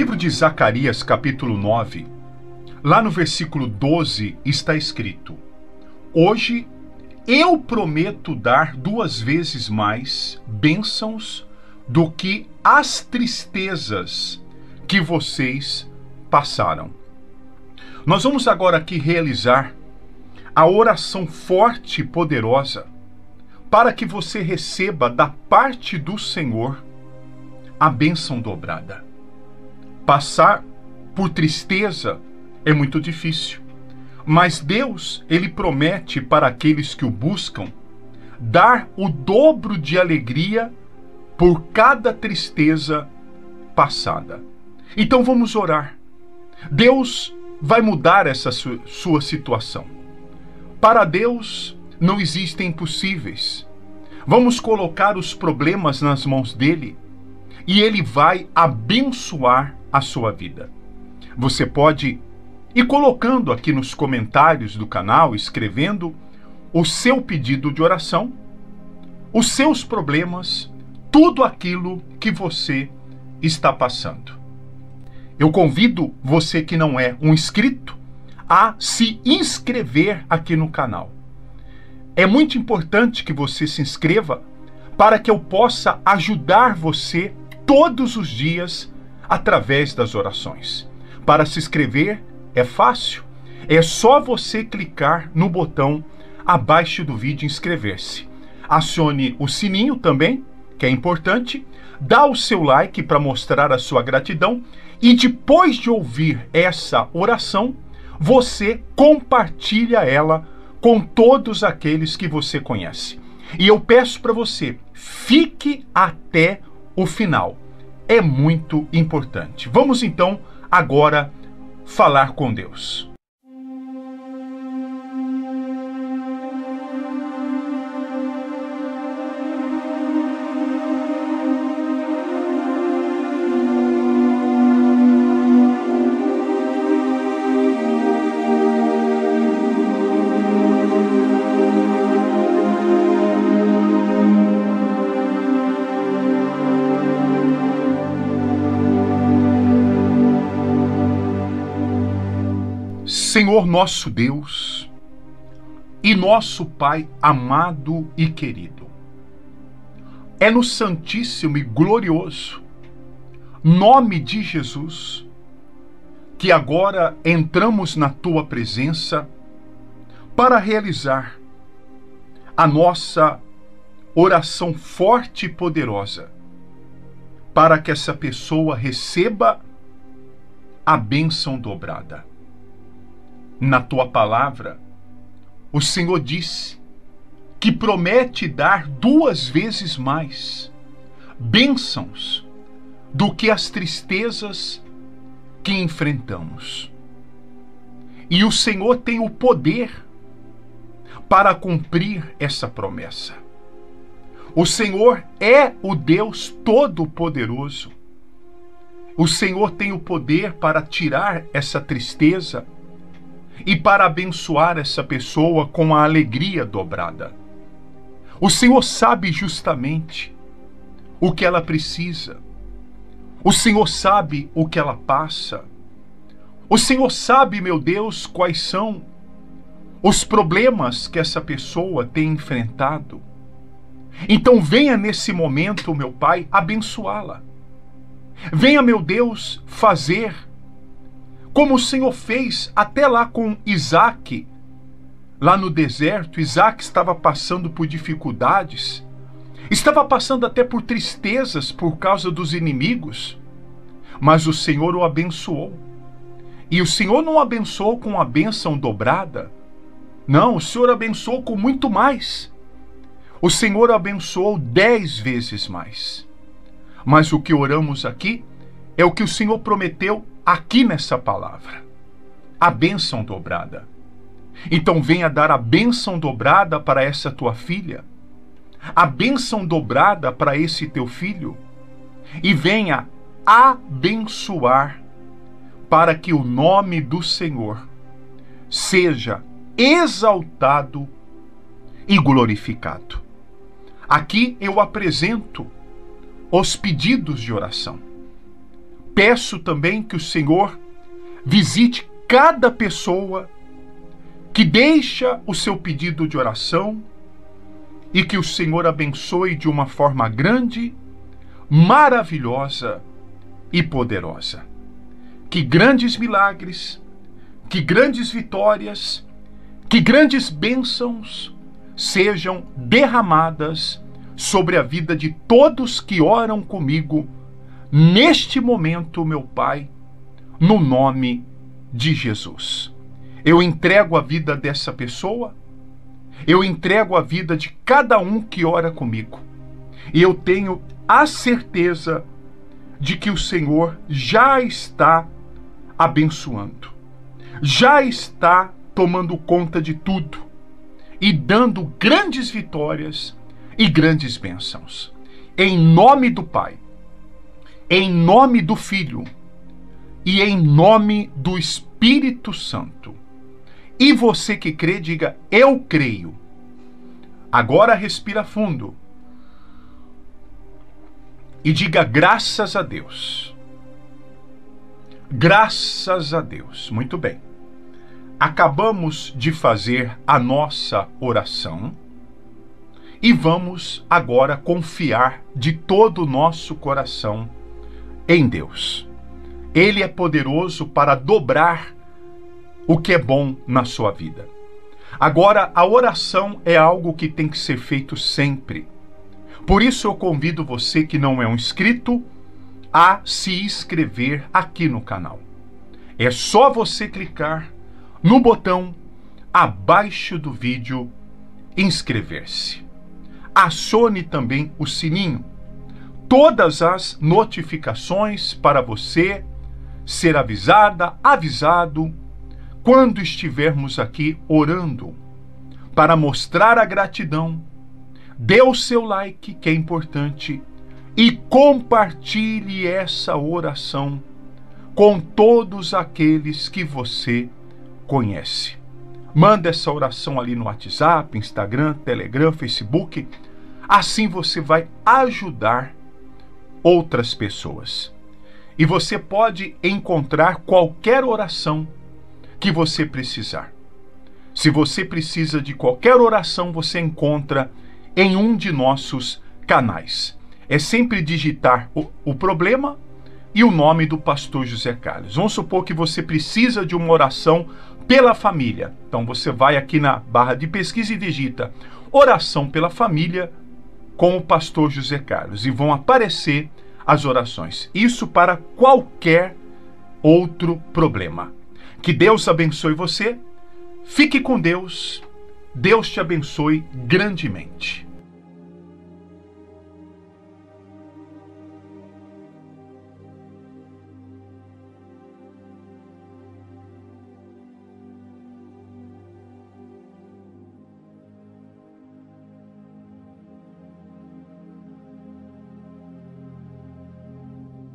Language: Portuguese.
livro de Zacarias, capítulo 9, lá no versículo 12, está escrito: Hoje eu prometo dar 2 vezes mais bênçãos do que as tristezas que vocês passaram. Nós vamos agora aqui realizar a oração forte e poderosa para que você receba da parte do Senhor a bênção dobrada. Passar por tristeza é muito difícil, mas Deus, Ele promete para aqueles que o buscam dar o dobro de alegria por cada tristeza passada. Então vamos orar. Deus vai mudar essa sua situação. Para Deus não existem impossíveis. Vamos colocar os problemas nas mãos dele e ele vai abençoar a sua vida. Você pode ir colocando aqui nos comentários do canal, escrevendo o seu pedido de oração, os seus problemas, tudo aquilo que você está passando. Eu convido você que não é um inscrito a se inscrever aqui no canal. É muito importante que você se inscreva para que eu possa ajudar você todos os dias através das orações. Para se inscrever é fácil, é só você clicar no botão abaixo do vídeo inscrever-se. Acione o sininho também, que é importante, dá o seu like para mostrar a sua gratidão e depois de ouvir essa oração, você compartilha ela com todos aqueles que você conhece. E eu peço para você, fique até o final. É muito importante. Vamos então agora falar com Deus. Senhor nosso Deus e nosso Pai amado e querido, é no santíssimo e glorioso nome de Jesus que agora entramos na Tua presença para realizar a nossa oração forte e poderosa para que essa pessoa receba a bênção dobrada. Na tua palavra, o Senhor disse que promete dar 2 vezes mais bênçãos do que as tristezas que enfrentamos. E o Senhor tem o poder para cumprir essa promessa. O Senhor é o Deus Todo-Poderoso. O Senhor tem o poder para tirar essa tristeza e para abençoar essa pessoa com a alegria dobrada. O Senhor sabe justamente o que ela precisa. O Senhor sabe o que ela passa. O Senhor sabe, meu Deus, quais são os problemas que essa pessoa tem enfrentado. Então venha nesse momento, meu Pai, abençoá-la. Venha, meu Deus, fazer como o Senhor fez até lá com Isaac, lá no deserto. Isaac estava passando por dificuldades, estava passando até por tristezas por causa dos inimigos, mas o Senhor o abençoou. E o Senhor não abençoou com a bênção dobrada, não, o Senhor abençoou com muito mais. O Senhor abençoou 10 vezes mais. Mas o que oramos aqui é o que o Senhor prometeu aqui nessa palavra, a bênção dobrada. Então venha dar a bênção dobrada para essa tua filha, a bênção dobrada para esse teu filho, e venha abençoar para que o nome do Senhor seja exaltado e glorificado. Aqui eu apresento os pedidos de oração. Peço também que o Senhor visite cada pessoa que deixa o seu pedido de oração e que o Senhor abençoe de uma forma grande, maravilhosa e poderosa. Que grandes milagres, que grandes vitórias, que grandes bênçãos sejam derramadas sobre a vida de todos que oram comigo neste momento, meu Pai, no nome de Jesus. Eu entrego a vida dessa pessoa, eu entrego a vida de cada um que ora comigo. E eu tenho a certeza de que o Senhor já está abençoando, já está tomando conta de tudo e dando grandes vitórias e grandes bênçãos. Em nome do Pai, em nome do Filho e em nome do Espírito Santo. E você que crê, diga: eu creio. Agora respira fundo e diga: graças a Deus. Graças a Deus. Muito bem. Acabamos de fazer a nossa oração e vamos agora confiar de todo o nosso coração em Deus. Ele é poderoso para dobrar o que é bom na sua vida. Agora, a oração é algo que tem que ser feito sempre. Por isso eu convido você que não é um inscrito a se inscrever aqui no canal. É só você clicar no botão abaixo do vídeo inscrever-se. Acione também o sininho. Todas as notificações para você ser avisado quando estivermos aqui orando, para mostrar a gratidão. Dê o seu like, que é importante, e compartilhe essa oração com todos aqueles que você conhece. Manda essa oração ali no WhatsApp, Instagram, Telegram, Facebook. Assim você vai ajudar outras pessoas. E você pode encontrar qualquer oração que você precisar. Se você precisa de qualquer oração, você encontra em um de nossos canais. É sempre digitar o problema e o nome do pastor José Carlos. Vamos supor que você precisa de uma oração pela família. Então você vai aqui na barra de pesquisa e digita oração pela família com o pastor José Carlos e vão aparecer as orações. Isso para qualquer outro problema. Que Deus abençoe você. Fique com Deus. Deus te abençoe grandemente.